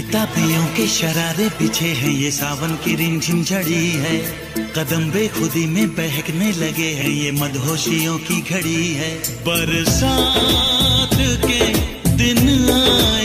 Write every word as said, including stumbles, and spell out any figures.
तापियों के शरारे पीछे हैं, ये सावन की रिमझिम झड़ी है। कदम बेखुदी में बहकने लगे हैं, ये मदहोशियों की घड़ी है। बरसात के दिन आए